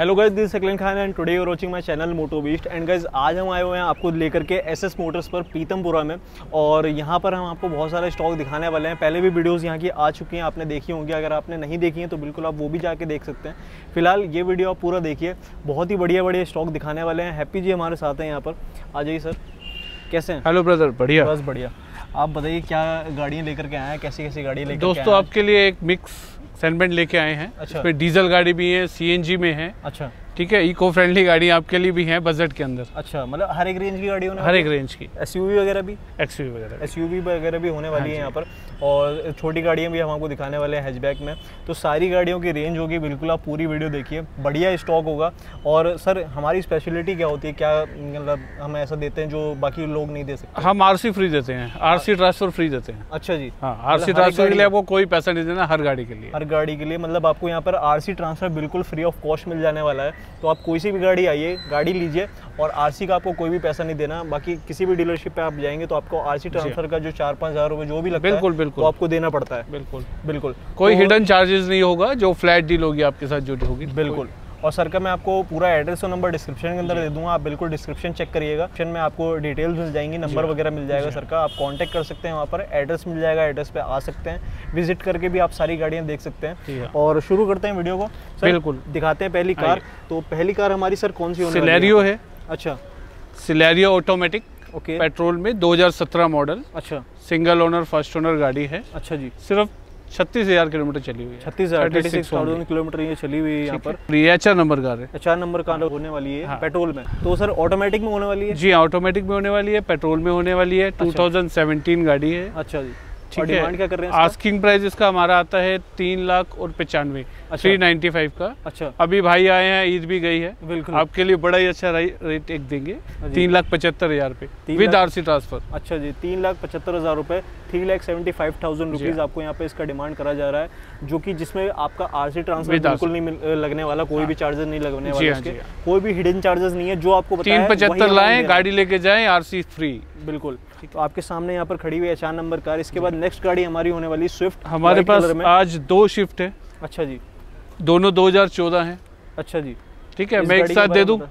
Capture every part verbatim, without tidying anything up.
Hello guys, this is Saqlain Khan and today you are watching my channel moto beast. And guys, आज हम आए हुए हैं आपको लेकर के एसएस मोटर्स पर पीतमपुरा में, और यहाँ पर हम आपको बहुत सारे स्टॉक दिखाने वाले हैं। पहले भी वीडियोस यहाँ की आ चुकी हैं, आपने देखी होंगी। अगर आपने नहीं देखी हैं तो बिल्कुल आप वो भी जाके देख सकते हैं। फिलहाल ये वीडियो आप पूरा देखिए, बहुत ही बढ़िया बढ़िया स्टॉक दिखाने वाले हैं। हैप्पी जी हमारे साथ हैं यहाँ पर, आ जाइए सर। कैसे हैं? हेलो ब्रदर, बढ़िया, बस बढ़िया। आप बताइए क्या गाड़ियाँ लेकर के आए हैं, कैसी कैसी गाड़ियाँ लेकर? दोस्तों आपके लिए एक मिक्स सेगमेंट लेके आए हैं। अच्छा। इसमें डीजल गाड़ी भी है, सीएनजी में है। अच्छा, ठीक है, इको फ्रेंडली गाड़ी आपके लिए भी है बजट के अंदर। अच्छा, मतलब हर एक रेंज की गाड़ी होने हर एक रेंज की, एसयूवी वगैरह भी, एक्सयूवी वगैरह एसयूवी वगैरह भी होने वाली है यहाँ पर, और छोटी गाड़ियाँ भी हम आपको दिखाने वाले हैं हैचबैक में। तो सारी गाड़ियों की रेंज होगी, बिल्कुल आप पूरी वीडियो देखिए, बढ़िया स्टॉक होगा। और सर हमारी स्पेशलिटी क्या होती है, क्या मतलब हम ऐसा देते हैं जो बाकी लोग नहीं दे सकते? हम आरसी फ्री देते हैं, आरसी ट्रांसफर फ्री देते हैं। अच्छा जी। हाँ, आरसी ट्रांसफर के लिए आपको कोई पैसा नहीं देना, हर गाड़ी के लिए। हर गाड़ी के लिए मतलब आपको यहाँ पर आरसी ट्रांसफर बिल्कुल फ्री ऑफ कॉस्ट मिल जाने वाला है। तो आप कोई सी भी गाड़ी आइए, गाड़ी लीजिए, और आरसी का आपको कोई भी पैसा नहीं देना। बाकी किसी भी डीलरशिप पे आप जाएंगे तो आपको आरसी ट्रांसफर का जो चार पाँच हजार रुपये जो भी लगता है, बिल्कुल बिल्कुल तो आपको देना पड़ता है। बिल्कुल बिल्कुल, कोई तो, हिडन चार्जेस नहीं होगा, जो फ्लैट डील होगी आपके साथ जो होगी। बिल्कुल। और सर का मैं आपको पूरा एड्रेस और नंबर डिस्क्रिप्शन के अंदर दे दूंगा, आप बिल्कुल डिस्क्रिप्शन चेक करिएगा। डिस्क्रिप्शन में आपको डिटेल्स मिल जाएंगी, नंबर वगैरह मिल जाएगा सर का, आप कांटेक्ट कर सकते हैं। वहाँ पर एड्रेस मिल जाएगा, एड्रेस पे आ सकते हैं, विजिट करके भी आप सारी गाड़ियाँ देख सकते हैं। और शुरू करते हैं वीडियो को सर, बिल्कुल दिखाते हैं पहली कार। तो पहली कार हमारी सर कौन सी होने वाली है? सिलेरियो है। अच्छा, सिलेरियो ऑटोमेटिक, ओके, पेट्रोल में दो हज़ार सत्रह मॉडल। अच्छा, सिंगल ओनर फर्स्ट ओनर गाड़ी है। अच्छा जी। सिर्फ छत्तीस हजार किलोमीटर चली हुई है। छत्तीस हजार किलोमीटर ये चली हुई है यहाँ पर। ये अच्छा नंबर कार है, अच्छा नंबर कार होने वाली है। हाँ। पेट्रोल में तो सर ऑटोमेटिक में होने वाली है? जी, ऑटोमेटिक में होने वाली है, पेट्रोल में होने वाली है। अच्छा। दो हज़ार सत्रह गाड़ी है। अच्छा जी। ठीक है, डिमांड क्या कर रहे हैं? आस्किंग प्राइस इसका हमारा आता है तीन लाख और पचानवे, थ्री नाइन्टी फाइव का। अच्छा, अभी भाई आए हैं, ईद भी गई है, बिल्कुल आपके लिए बड़ा ही अच्छा रेट एक देंगे, तीन लाख पचहत्तर हजार पे विद आरसी ट्रांसफर। अच्छा जी, तीन लाख पचहत्तर हजार रुपए, three lakh seventy five thousand rupees आपको यहाँ पे इसका डिमांड करा जा रहा है, जो कि जिसमें आपका आरसी ट्रांसफर बिल्कुल नहीं लगने वाला, कोई भी चार्जेस नहीं लगने वाले इसके, कोई भी हिडन चार्जेस नहीं है। जो आपको तीन पचहत्तर लाए, गाड़ी लेके जाए, आरसी फ्री। बिल्कुल। तो आपके सामने यहाँ पर खड़ी हुई है चार नंबर कार। इसके बाद नेक्स्ट गाड़ी हमारी होने वाली स्विफ्ट। हमारे पास आज दो शिफ्ट है। अच्छा जी। दोनों दो हज़ार चौदह है। अच्छा जी, ठीक है, मैं एक साथ दे दूं?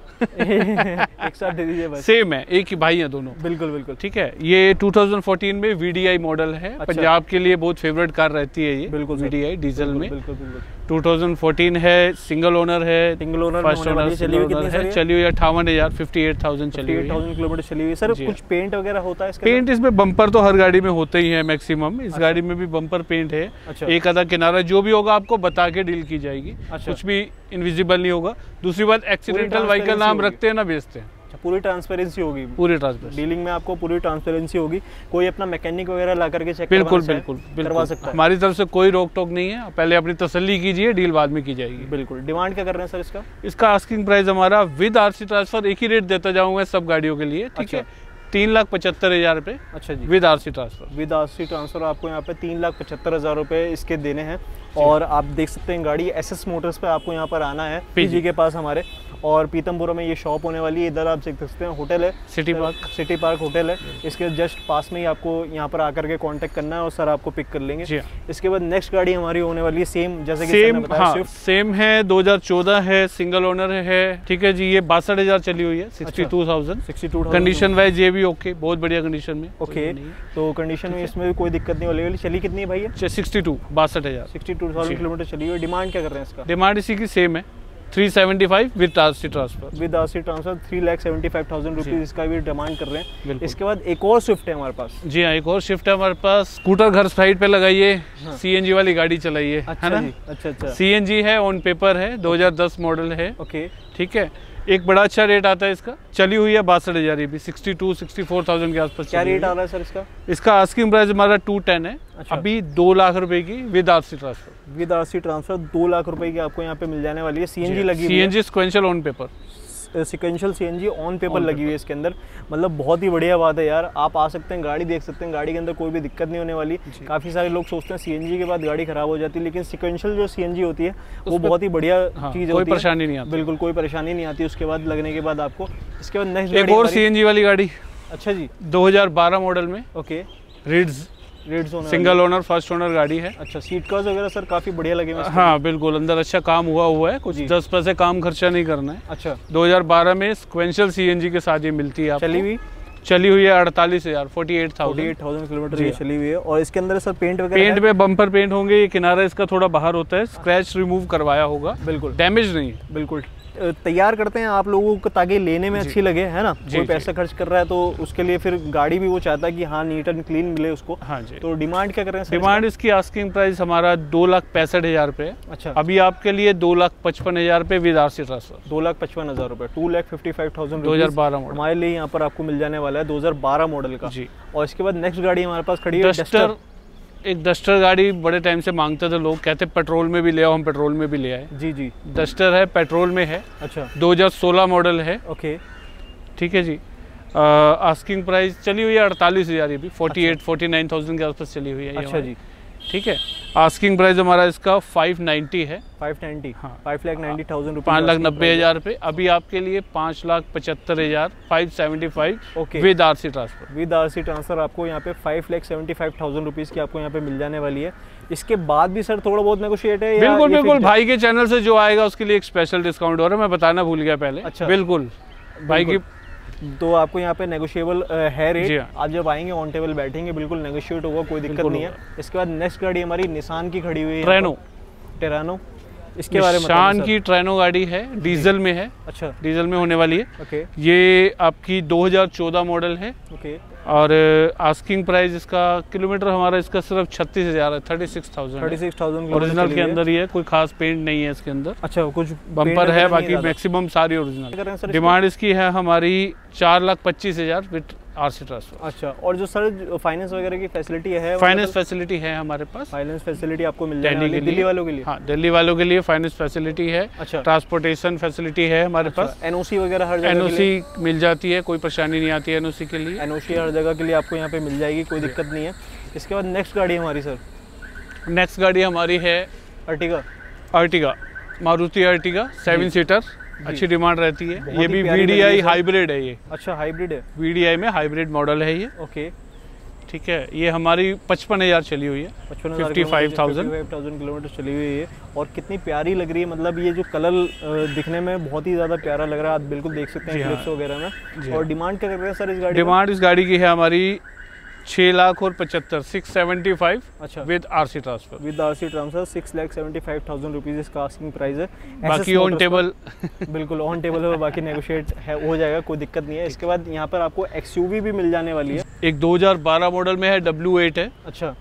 एक साथ दे दीजिए बस। सेम है, एक ही भाई है दोनों। बिल्कुल बिल्कुल। ठीक है, ये दो हज़ार चौदह में वीडीआई मॉडल है। अच्छा। पंजाब के लिए बहुत फेवरेट कार रहती है ये। बिल्कुल, वीडीआई डीजल में। बिल्कुल बिल्कुल। दो हज़ार चौदह है, सिंगल ओनर है, सिंगल ओनर, फर्स्ट ओनर चली हुई कितनी है? चली हुई अट्ठावन हजार, फिफ्टी एट थाउजेंड चली हुई है, किलोमीटर चली हुई। सर कुछ पेंट वगैरह होता है इसका? पेंट इसमें बम्पर तो हर गाड़ी में होते ही है मैक्सिमम। इस गाड़ी में भी बम्पर पेंट है। अच्छा। एक आधा किनारा जो भी होगा आपको बता के डील की जाएगी। अच्छा। कुछ भी इनविजिबल नहीं होगा। दूसरी बात, एक्सीडेंटल व्हीकल नाम रखते हैं ना, बेचते हैं। पूरी ट्रांसपेरेंसी होगी, पूरी ट्रांसपेरेंसी डीलिंग में आपको पूरी ट्रांसपेरेंसी होगी। कोई अपना मैकेनिक वगैरह ला करके चेक बिल्कुल बिल्कुल करवा सकता है। हमारी तरफ से कोई रोक टोक नहीं है, पहले अपनी तसल्ली कीजिए, डील बाद में की जाएगी। बिल्कुल। डिमांड क्या कर रहे हैं सर इसका? इसका आस्किंग प्राइस हमारा विद आरसी ट्रांसफर, एक ही रेट देता जाऊंगा सब गाड़ियों के लिए। ठीक है, तीन लाख पचहत्तर हजार रुपए। अच्छा जी, with RC transfer. With RC transfer आपको यहाँ पे तीन लाख पचहत्तर हजार रुपए इसके देने हैं। और आप देख सकते हैं गाड़ी एसएस मोटर्स पे आपको यहाँ पर आना है, पीजी के पास हमारे, और पीतमपुरा में ये शॉप होने वाली है। इधर आप देख सकते हैं होटल है, city park, city park hotel है। इसके जस्ट पास में ही आपको यहाँ पर आकर के कांटेक्ट करना है और सर आपको पिक कर लेंगे। इसके बाद नेक्स्ट गाड़ी हमारी होने वाली है सेम, जैसे कि सेम, हाँ, सेम है, दो हज़ार चौदह है, सिंगल ओनर है। ठीक है जी, ये बासठ हजार चली हुई है, sixty two thousand, sixty two condition wise ये भी ओके, बहुत बढ़िया कंडीशन में। ओके, तो कंडीशन में इसमें भी कोई दिक्कत नहीं वाली। चली कितनी है भैया? सिक्सटी टू, बासठ हजार, सिक्सटी टू थाउजेंड किलोमीटर चली हुई। डिमांड क्या कर रहे हैं इसका? डिमांड इसी की सेम है, three seventy five with RC transfer. With RC transfer three lakh seventy five thousand rupees इसका भी डिमांड कर रहे हैं। इसके बाद एक और स्विफ्ट है हमारे पास। जी हाँ, एक और स्विफ्ट है हमारे पास। स्कूटर घर साइड पे लगाइए, हाँ। सीएनजी वाली गाड़ी चलाइए। अच्छा है ना? अच्छा अच्छा। सीएनजी है, ऑन पेपर है, दो हज़ार दस मॉडल है। ओके, ठीक है, एक बड़ा अच्छा रेट आता है इसका। चली हुई है बासठ हजार, ये भी sixty two sixty four thousand के आसपास। क्या रेट आ रहा है सर इसका? इसका आस्किंग प्राइस हमारा टू टेन है। अच्छा। अभी दो लाख रुपए की with RC transfer. With RC transfer दो लाख रुपए की आपको यहाँ पे मिल जाने वाली है। सीएनजी लगी, CNG sequential on paper, sequential CNG on paper लगी हुई है इसके अंदर। मतलब बहुत ही बढ़िया बात है यार, आप आ सकते हैं, गाड़ी देख सकते हैं, गाड़ी के अंदर कोई भी दिक्कत नहीं होने वाली। काफ़ी सारे लोग सोचते हैं सीएनजी के बाद गाड़ी खराब हो जाती है, लेकिन सिक्वेंशियल जो सीएनजी होती है वो बहुत ही बढ़िया चीज़ होती है, कोई परेशानी नहीं आती। बिल्कुल कोई परेशानी नहीं आती उसके बाद लगने के बाद आपको। इसके बाद नेक्स्ट एक और सीएनजी वाली गाड़ी। अच्छा जी, दो हज़ार बारह मॉडल में। ओके, रिड्स red zone single owner first owner गाड़ी है। अच्छा, सीट कवर्स वगैरह सर काफी बढ़िया लगे हैं। हाँ बिल्कुल, अंदर अच्छा काम हुआ हुआ है, कुछ दस पैसे काम खर्चा नहीं करना है। अच्छा, दो हज़ार बारह में सिक्वेंशियल सीएनजी के साथ ये मिलती है। चली हुई चली हुई है अड़तालीस हजार फोर्टी एट थाउजेंड किलोमीटर ये चली हुई है। और इसके अंदर सर पेंट वगैरह पेंट में बम्पर पेंट होंगे, ये किनारा इसका थोड़ा बाहर होता है, स्क्रैच रिमूव करवाया होगा, बिल्कुल डैमेज नहीं। बिल्कुल तैयार करते हैं आप लोगों को ताकि लेने में अच्छी लगे, है ना। कोई पैसा खर्च कर रहा है तो उसके लिए फिर गाड़ी भी वो चाहता है कि हाँ नीट एंड क्लीन मिले उसको। हाँ जी। तो डिमांड क्या कर रहे हैं? डिमांड इसकी आस्किंग प्राइस हमारा दो लाख पैंसठ हजार रुपए। अच्छा, अभी आपके लिए दो लाख पचपन हजार रुपए विद आरसी ट्रांसफर। दो लाख पचपन हजार रुपए two lakh fifty five thousand दो हजार बारह मॉडल हमारे लिए यहाँ पर आपको मिल जाने वाला है, दो हजार बारह मॉडल का जी। और इसके बाद नेक्स्ट गाड़ी हमारे पास खड़ी है डस्टर। एक डस्टर गाड़ी बड़े टाइम से मांगते थे लोग, कहते पेट्रोल में भी ले आओ, हम पेट्रोल में भी ले आए। जी जी, डस्टर है, पेट्रोल में है। अच्छा, दो हज़ार सोलह मॉडल है। ओके, ठीक है जी। आस्किंग प्राइस चली हुई है अड़तालीस हजार, ये भी forty eight forty nine thousand के आसपास चली हुई है। अच्छा जी, ठीक है। आस्किंग प्राइस हमारा इसका फाइव नाइन्टी है। फाइव नाइन्टी, हाँ, फाइव लाख नाइन्टी थाउजेंड रुपए, पाँच लाख नब्बे हजार रुपए। अभी आपके लिए पाँच लाख पचहत्तर हजार five seventy five okay with RC transfer. With RC transfer आपको यहाँ पे five lakh seventy five thousand rupees की आपको यहाँ पे मिल जाने वाली है। इसके बाद भी सर थोड़ा बहुत नेगोशिएट है? बिल्कुल बिल्कुल, भाई के चैनल से जो आएगा उसके लिए एक स्पेशल डिस्काउंट हो रहा है, मैं बताना भूल गया पहले। अच्छा, बिल्कुल भाई की, तो आपको यहाँ पे नेगोशिएबल है रेट। आप जब आएंगे ऑन टेबल बैठेंगे, बिल्कुल नेगोशिएट होगा, कोई दिक्कत नहीं है। इसके बाद नेक्स्ट गाड़ी हमारी निसान की खड़ी हुई है, ट्रेनो टेरानो। इसके बारे में निसान की ट्रेनो गाड़ी है, डीजल में है। अच्छा, डीजल में होने वाली है। ओके, ये आपकी दो हज़ार चौदह मॉडल है। ओके, और आस्किंग प्राइस इसका किलोमीटर हमारा इसका सिर्फ छत्तीस हजार है, thirty six thousand thirty six thousand original के अंदर ही है, कोई खास पेंट नहीं है इसके अंदर। अच्छा, कुछ बम्पर है, बाकी मैक्सिमम सारी ओरिजिनल। डिमांड इसकी है हमारी चार लाख पच्चीस हजार विद आरसी ट्रांसफर। अच्छा, और जो सर फाइनेंस वगैरह की फैसिलिटी है? फाइनेंस फैसिलिटी है हमारे पास, फाइनेंस फैसिलिटी आपको मिल जाएगी दिल्ली वालों के लिए। हाँ, दिल्ली वालों के लिए फाइनेंस फैसिलिटी है। अच्छा, ट्रांसपोर्टेशन फैसिलिटी है हमारे पास। एनओसी वगैरह हर जगह एनओसी मिल जाती है, कोई परेशानी नहीं आती है एनओसी के लिए। एनओसी हर जगह के लिए आपको यहाँ पे मिल जाएगी, कोई दिक्कत नहीं है। इसके बाद नेक्स्ट गाड़ी हमारी सर? नेक्स्ट गाड़ी हमारी है अर्टिगा। अर्टिगा, मारुति अर्टिगा सेवन सीटर, अच्छी डिमांड रहती है। ये भी वीडीआई हाइब्रिड है ये। अच्छा, हाइब्रिड है, वीडीआई में हाइब्रिड मॉडल है ये। ओके, ठीक है। ये हमारी पचपन हजार चली हुई है, फिफ्टी फाइव थाउजेंड किलोमीटर चली हुई है। और कितनी प्यारी लग रही है, मतलब ये जो कलर दिखने में बहुत ही ज्यादा प्यारा लग रहा है, आप बिल्कुल देख सकते हैं क्लिप्स वगैरह में। और डिमांड क्या कर रहे हैं सर इस गाड़ी? डिमांड इस गाड़ी की है हमारी छह लाख और पचहत्तर, सिक्स सेवेंटी फाइव। अच्छा, with RC transfer. With RC transfer six lakh seventy five thousand rupees इसका आस्किंग प्राइस है। बाकी ऑन टेबल बिल्कुल ऑन टेबल है, बाकी नेगोशिएट है हो जाएगा, कोई दिक्कत नहीं है। इसके बाद यहाँ पर आपको एक्सयूवी भी मिल जाने वाली है। एक दो हज़ार बारह मॉडल में है, डब्ल्यू एट है। अच्छा,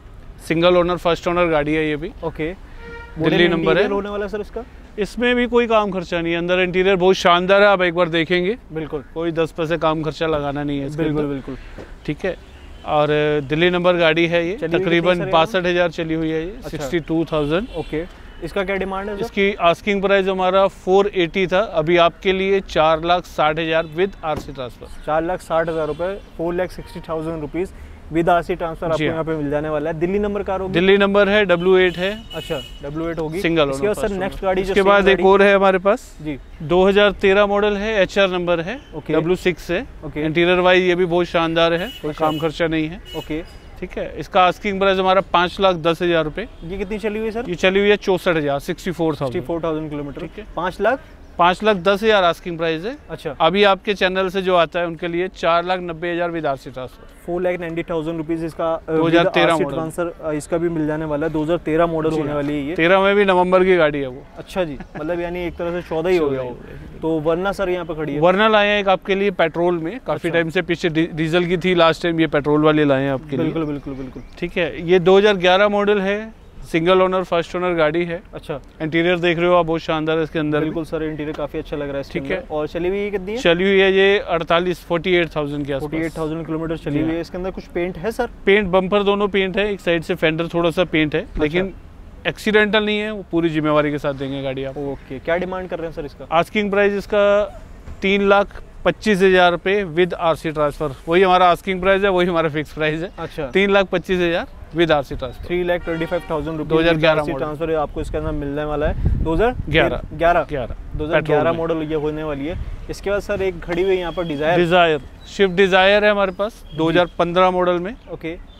सिंगल ओनर फर्स्ट ओनर गाड़ी है ये भी। ओके, दिल्ली नंबर है। होने वाला सर इसका? इसमें भी कोई काम खर्चा नहीं है, अंदर इंटीरियर बहुत शानदार है, आप एक बार देखेंगे। बिल्कुल, कोई दस पैसे काम खर्चा लगाना नहीं है। बिल्कुल बिल्कुल, ठीक है। और दिल्ली नंबर गाड़ी है ये, तकरीबन बासठ हजार चली हुई है ये। अच्छा, सिक्सटी टू थाउजेंड। ओके, इसका क्या डिमांड है? इसकी आस्किंग प्राइस हमारा फोर एटी था, अभी आपके लिए चार लाख साठ हजार विद आरसी ट्रांसफर। चार लाख साठ हजार रुपए, four lakh sixty thousand rupees with RC transfer आपको यहाँ पे मिल जाने वाला है। दिल्ली नंबर कार होगी? दिल्ली नंबर है, डब्ल्यू एट है। अच्छा, डब्ल्यू एट होगी, सिंगल। इसके बाद सर नेक्स्ट गाड़ी इसके बाद एक और है हमारे पास जी, दो हज़ार तेरह मॉडल है, एच आर नंबर है, डब्ल्यू सिक्स है। इंटीरियर वाइज ये भी बहुत शानदार है, कोई काम खर्चा नहीं है। ओके, ठीक है। इसका आस्किंग प्राइस हमारा पाँच लाख दस हजार रुपए। ये कितनी चली हुई है सर? ये चली हुई है चौसठ हजार, sixty four thousand four thousand kilometre. ठीक है, पाँच लाख पाँच लाख दस हजार आस्किंग प्राइस है। अच्छा, अभी आपके चैनल से जो आता है उनके लिए चार लाख नब्बे हजार with RC transfer. Four lakh ninety thousand rupees इसका दो हजार तेरह मॉडल ट्रांसफर इसका भी मिल जाने वाला है। दो हजार तेरह मॉडल होने वाली है ये। तेरह में भी नवंबर की गाड़ी है वो। अच्छा जी, मतलब यानी एक तरह से चौदह ही हो गया वो। तो वरना सर यहाँ पे खड़ी है? वरना लाए हैं एक आपके लिए पेट्रोल में, काफी टाइम से पीछे डीजल की थी लास्ट टाइम, ये पेट्रोल वाली लाए हैं आपके लिए। बिल्कुल बिल्कुल बिल्कुल, ठीक है। ये दो हजार ग्यारह मॉडल है, सिंगल ओनर फर्स्ट ओनर गाड़ी है। अच्छा, इंटीरियर देख रहे हो आप, बहुत शानदार है इसके अंदर। बिल्कुल सर, इंटीरियर काफी अच्छा लग रहा है। ठीक है। और चली हुई कितनी है? चली हुई है ये अड़तालीस फोर्टी एट थाउजेंड के आसपास, फोर्टी एट थाउजेंड किलोमीटर चली हुई है। इसके अंदर कुछ पेंट है सर? पेंट बम्पर दोनों पेंट है, एक साइड से फेंडर थोड़ा सा पेंट है, लेकिन एक्सीडेंटल नहीं है, वो पूरी जिम्मेवारी के साथ देंगे गाड़ी आप। ओके, क्या डिमांड कर रहे हैं सर इसका? आस्किंग प्राइस इसका तीन लाख पच्चीस हजार रुपए विद आरसी ट्रांसफर। वही हमारा आस्किंग प्राइस है, वही हमारा फिक्स प्राइस है। अच्छा, तीन लाख पच्चीस हजार with RC transfer. Three lakh twenty five thousand rupees दो हजार ग्यारह ट्रांसफर आपको इसके अंदर मिलने वाला है। दो हजार ग्यारह ग्यारह ग्यारह दो हजार ग्यारह मॉडल ये होने वाली है। इसके बाद सर एक खड़ी हुई यहाँ पर डिजायर। डिजायर, स्विफ्ट डिजायर है हमारे पास दो हजार पंद्रह मॉडल में। ओके,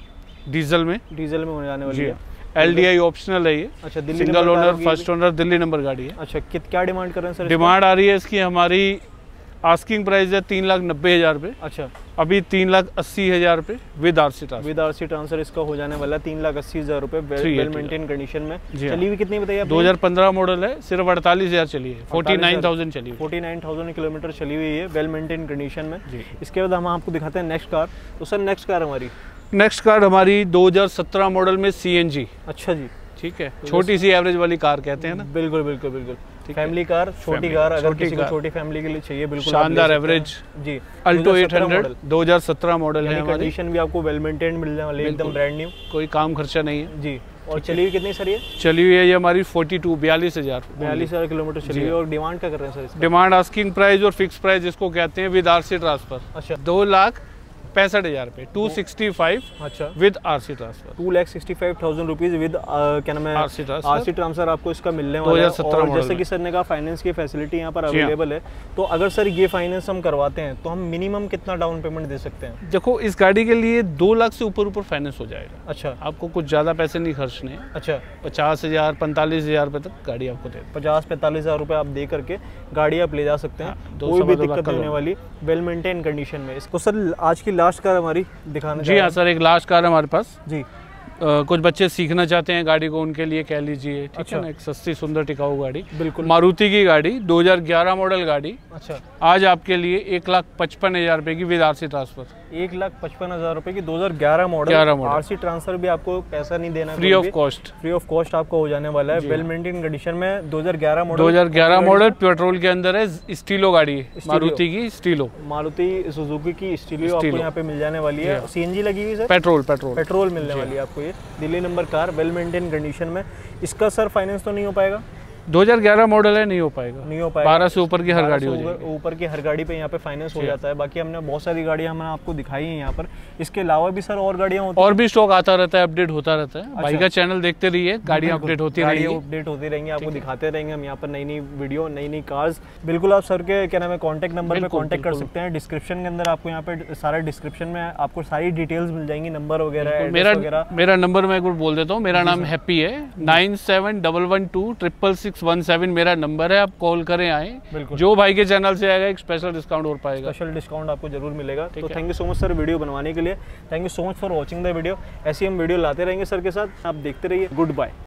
डीजल में डीजल में होने जाने वाली है। एल डी आई ऑप्शनल है ये। अच्छा, Delhi single owner first owner Delhi number गाड़ी है। अच्छा, कित क्या डिमांड कर रहे हैं सर? डिमांड आ रही है इसकी, हमारी आस्किंग प्राइस है तीन लाख नब्बे हजार रुपये। अच्छा, अभी तीन लाख अस्सी हजार रुपये with RC transfer. With RC transfer इसका हो जाने वाला तीन लाख अस्सी हजार रुपये, वेल मेंटेन कंडीशन में। चली हुई कितनी बताइए? दो हजार पंद्रह मॉडल है, सिर्फ अड़तालीस हजार चली है, फोर्टी नाइन थाउजेंड चली है, फोर्टी नाइन थाउजेंड किलोमीटर चली हुई है, वेल मेंटेन कंडीशन में। इसके बाद हम आपको दिखाते हैं नेक्स्ट कार। तो सर नेक्स्ट कार हमारी नेक्स्ट कार हमारी दो हजार सत्रह मॉडल में सी एन जी। अच्छा जी, ठीक है, छोटी सी एवरेज वाली कार कहते हैं ना। बिल्कुल बिल्कुल बिल्कुल, फैमिली कार, छोटी कार, अगर किसी को छोटी फैमिली के लिए चाहिए बिल्कुल शानदार एवरेज जी। अल्टो एट हंड्रेड दो हजार सत्रह मॉडल है, कंडीशन भी आपको वेल मेंटेन मिलने वाली है, एकदम ब्रांड न्यू, कोई काम खर्चा नहीं है जी। और चली हुई कितनी सर ये? चली हुई है ये हमारी फोर्टी टू बयालीस हजार बयालीस हजार किलोमीटर चली हुई है। और डिमांड क्या कर रहे हैं सर? डिमांड आस्किंग प्राइस और फिक्स प्राइस जिसको कहते हैं विद आरसी ट्रांसफर। अच्छा, दो लाख पैंसठ हजार रुपए, टू सिक्सटी फाइव। अच्छा, with RC transfer, two lakh sixty five thousand rupees with क्या नाम है आरसी ट्रांसफर। आरसी ट्रांसफर आपको इसका मिलने वाला है। और जैसे कि सर ने कहा फाइनेंस की फैसिलिटी यहाँ पर अवेलेबल है। तो अगर सर ये फाइनेंस हम करवाते हैं तो हम मिनिमम कितना डाउन पेमेंट दे सकते हैं? देखो, इस गाड़ी के लिए दो लाख से ऊपर ऊपर फाइनेंस हो जाएगा। अच्छा, आपको कुछ ज्यादा पैसे नहीं खर्चने। अच्छा, पचास हजार पैंतालीस हजार रुपए तक गाड़ी आपको दे, पचास पैंतालीस हजार रुपए आप दे करके गाड़ी आप ले जा सकते हैं। कोई भी दिक्कत नहीं होने वाली, वेल मेंटेन कंडीशन में। तो सर आज की लास्ट कार हमारी दिखाना। जी हाँ सर, एक लास्ट कार हमारे पास जी। Uh, कुछ बच्चे सीखना चाहते हैं गाड़ी को, उनके लिए कह लीजिए, ठीक अच्छा। है ना, एक सस्ती सुंदर टिकाऊ गाड़ी, बिल्कुल मारुति की गाड़ी, दो हजार ग्यारह मॉडल गाड़ी। अच्छा, आज आपके लिए एक लाख पचपन हजार रुपए की विद आरसी ट्रांसफर। एक लाख पचपन हजार रुपए की दो हजार ग्यारह मॉडल, आरसी ट्रांसफर भी आपको पैसा नहीं देना, free of cost, free of cost आपको हो जाने वाला है, वेल मेंटेन कंडीशन में। दो हजार ग्यारह मॉडल, दो हजार ग्यारह मॉडल पेट्रोल के अंदर है, स्टीलो गाड़ी है, मारुति की स्टीलो, मारुति सुजुकी की स्टीलो आपको यहाँ पे मिल जाने वाली है। सीएनजी लगी हुई सर? पेट्रोल पेट्रोल पेट्रोल मिलने वाली है आपको। ये Delhi number car, well maintain condition में। इसका सर फाइनेंस तो नहीं हो पाएगा? दो हजार ग्यारह मॉडल है, नहीं हो पाएगा, नहीं हो पाएगा। बारह से ऊपर की हर गाड़ी हो जाएगी, ऊपर की हर गाड़ी पे यहाँ पे फाइनेंस हो जाता है। बाकी हमने बहुत सारी गाड़ियाँ हमने आपको दिखाई हैं यहाँ पर। इसके अलावा भी सर और गाड़ियाँ होती हैं? और भी स्टॉक आता रहता है, अपडेट होता रहता है। भाई का चैनल देखते रहिए, गाड़ियाँ अपडेट होती रहेंगी, अपडेट होती रहेंगी, आपको दिखाते रहेंगे हम यहाँ पर नई नई वीडियो, नई नई कार्स। बिल्कुल आप सर के क्या नाम है कॉन्टैक्ट नंबर पे कॉन्टैक्ट कर सकते हैं। डिस्क्रिप्शन के अंदर आपको यहाँ पे सारा डिस्क्रिप्शन में आपको सारी डिटेल्स मिल जाएंगी, नंबर वगैरह। मेरा मेरा नंबर मैं एक बार बोल देता हूँ, मेरा नाम हैप्पी है, nine seven double one two triple six one seven मेरा नंबर है। आप कॉल करें आए, जो भाई के चैनल से आएगा एक स्पेशल डिस्काउंट और पाएगा, स्पेशल डिस्काउंट आपको जरूर मिलेगा। तो thank you so much sir video बनवाने के लिए, thank you so much for watching the video. ऐसी हम वीडियो लाते रहेंगे सर के साथ, आप देखते रहिए। Good bye.